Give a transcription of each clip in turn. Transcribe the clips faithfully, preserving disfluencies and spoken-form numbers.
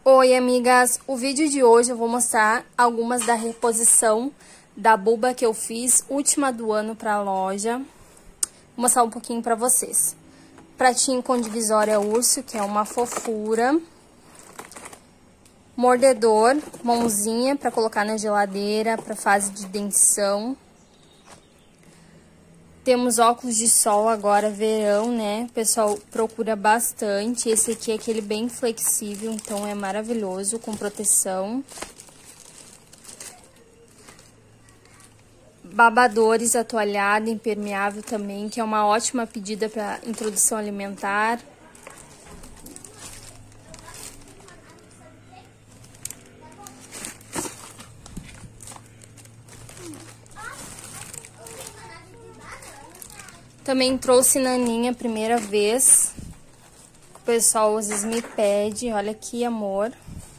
Oi, amigas! O vídeo de hoje eu vou mostrar algumas da reposição da buba que eu fiz, última do ano pra loja. Vou mostrar um pouquinho pra vocês. Pratinho com divisória urso, que é uma fofura. Mordedor, mãozinha pra colocar na geladeira, pra fase de dentição. Temos óculos de sol agora, verão, né? O pessoal procura bastante. Esse aqui é aquele bem flexível, então é maravilhoso, com proteção. Babadores atoalhado, impermeável também, que é uma ótima pedida para introdução alimentar. Também trouxe naninha a primeira vez. O pessoal às vezes me pede. Olha que amor.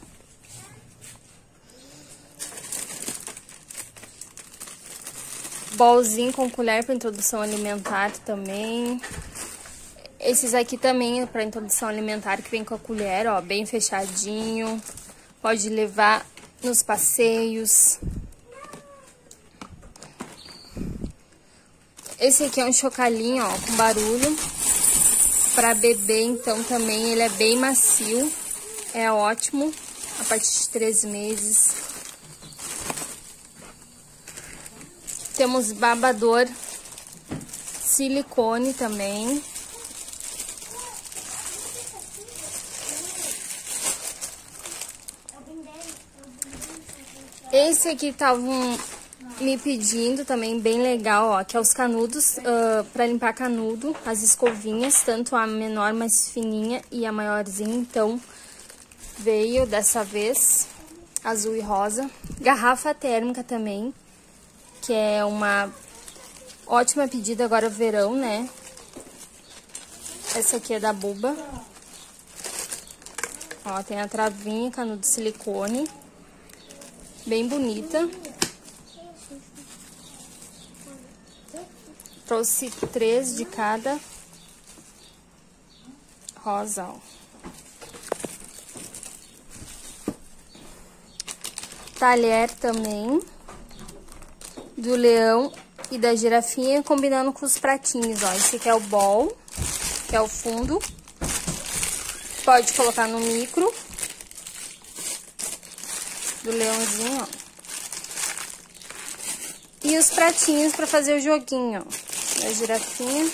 Bolzinho com colher para introdução alimentar também. Esses aqui também é para introdução alimentar, que vem com a colher, ó, bem fechadinho. Pode levar nos passeios. Esse aqui é um chocalinho, ó, com barulho. Pra bebê, então, também ele é bem macio. É ótimo. A partir de três meses. Temos babador silicone também. Esse aqui tava um... me pedindo também, bem legal, ó, que é os canudos, uh, pra limpar canudo, as escovinhas, tanto a menor mais fininha e a maiorzinha, então veio dessa vez, azul e rosa. Garrafa térmica também, que é uma ótima pedida agora verão, né? Essa aqui é da Buba. Ó, tem a travinha, canudo silicone, bem bonita. Trouxe três de cada rosa, ó. Talher também, do leão e da girafinha, combinando com os pratinhos, ó. Esse aqui é o bowl, que é o fundo. Pode colocar no micro. Do leãozinho, ó. E os pratinhos para fazer o joguinho, ó. Da girafinha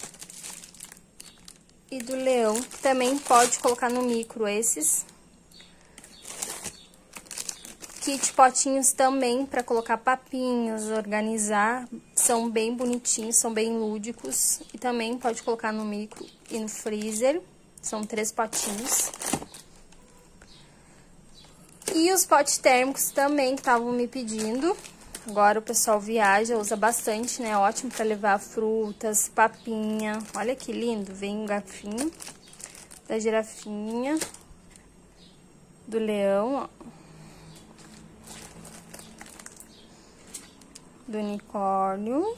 e do leão, que também pode colocar no micro esses. Kit potinhos também para colocar papinhos, organizar, são bem bonitinhos, são bem lúdicos. E também pode colocar no micro e no freezer, são três potinhos. E os potes térmicos também que estavam me pedindo. Agora o pessoal viaja, usa bastante, né? Ótimo para levar frutas, papinha. Olha que lindo, vem um garfinho da girafinha, do leão, ó. Do unicórnio.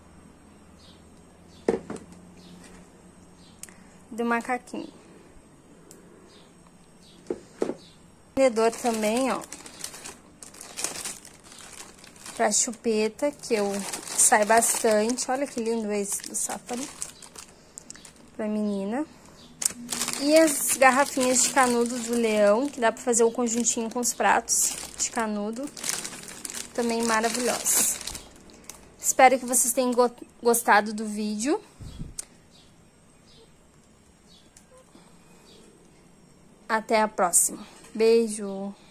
Do macaquinho. Vendedor também, ó. Pra chupeta, que eu sai bastante. Olha que lindo esse do Safari. Pra menina. E as garrafinhas de canudo do leão, que dá pra fazer o conjuntinho com os pratos de canudo. Também maravilhosas. Espero que vocês tenham gostado do vídeo. Até a próxima. Beijo!